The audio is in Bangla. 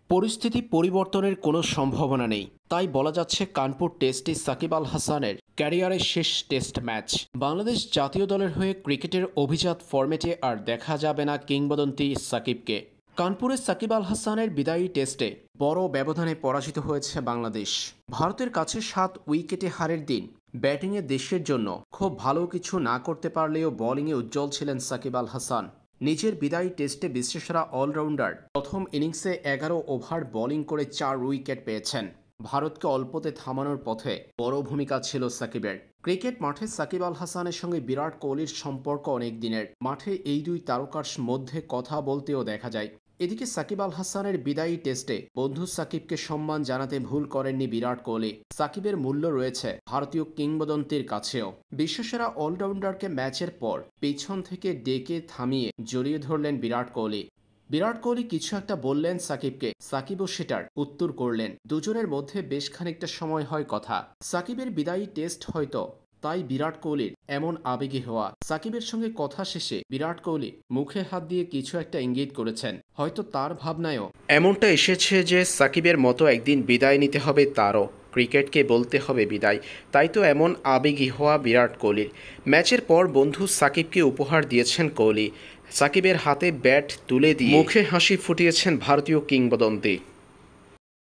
পরিস্থিতি পরিবর্তনের কোনো সম্ভাবনা নেই, তাই বলা যাচ্ছে কানপুর টেস্টে সাকিব আল হাসানের ক্যারিয়ারের শেষ টেস্ট ম্যাচ। বাংলাদেশ জাতীয় দলের হয়ে ক্রিকেটের অভিজাত ফরম্যাটে আর দেখা যাবে না কিংবদন্তি সাকিবকে। কানপুরে সাকিব আল হাসানের বিদায়ী টেস্টে বড় ব্যবধানে পরাজিত হয়েছে বাংলাদেশ। ভারতের কাছে 7 উইকেটে হারের দিন ব্যাটিংয়ে দেশের জন্য খুব ভালো কিছু না করতে পারলেও বোলিংয়ে উজ্জ্বল ছিলেন সাকিব আল হাসান। নিজের বিদায়ী টেস্টে বিশ্বসেরা অলরাউন্ডার প্রথম ইনিংসে 11 ওভার বোলিং করে 4 উইকেট পেয়েছেন। ভারতকে অল্পতে থামানোর পথে বড় ভূমিকা ছিল সাকিবের। ক্রিকেট মাঠে সাকিব আল হাসানের সঙ্গে বিরাট কোহলির সম্পর্ক অনেক দিনের। মাঠে এই দুই তারকার মধ্যে কথা বলতেও দেখা যায়। এদিকে সাকিব আল হাসানের বিদায়ী টেস্টে বন্ধু সাকিবকে সম্মান জানাতে ভুল করেননি বিরাট কোহলি। সাকিবের মূল্য রয়েছে ভারতীয় কিংবদন্তির কাছেও। বিশ্বসেরা অলরাউন্ডারকে ম্যাচের পর পেছন থেকে ডেকে থামিয়ে জড়িয়ে ধরলেন বিরাট কোহলি। বিরাট কোহলি কিছু একটা বললেন সাকিবকে, সাকিবও সেটার উত্তর করলেন। দুজনের মধ্যে বেশ খানিকটা সময় হয় কথা। সাকিবের বিদায়ী টেস্ট হয়তো তাই বিরাট কোহলির এমন আবেগী হওয়া। সাকিবের সঙ্গে কথা শেষে বিরাট কোহলি মুখে হাত দিয়ে কিছু একটা ইঙ্গিত করেছেন। হয়তো তার ভাবনায়ও এমনটা এসেছে যে সাকিবের মতো একদিন বিদায় নিতে হবে তারও, ক্রিকেটকে বলতে হবে বিদায়। তাই তো এমন আবেগী হওয়া বিরাট কোহলির। ম্যাচের পর বন্ধু সাকিবকে উপহার দিয়েছেন কোহলি। সাকিবের হাতে ব্যাট তুলে দিয়ে মুখে হাসি ফুটিয়েছেন ভারতীয় কিংবদন্তি।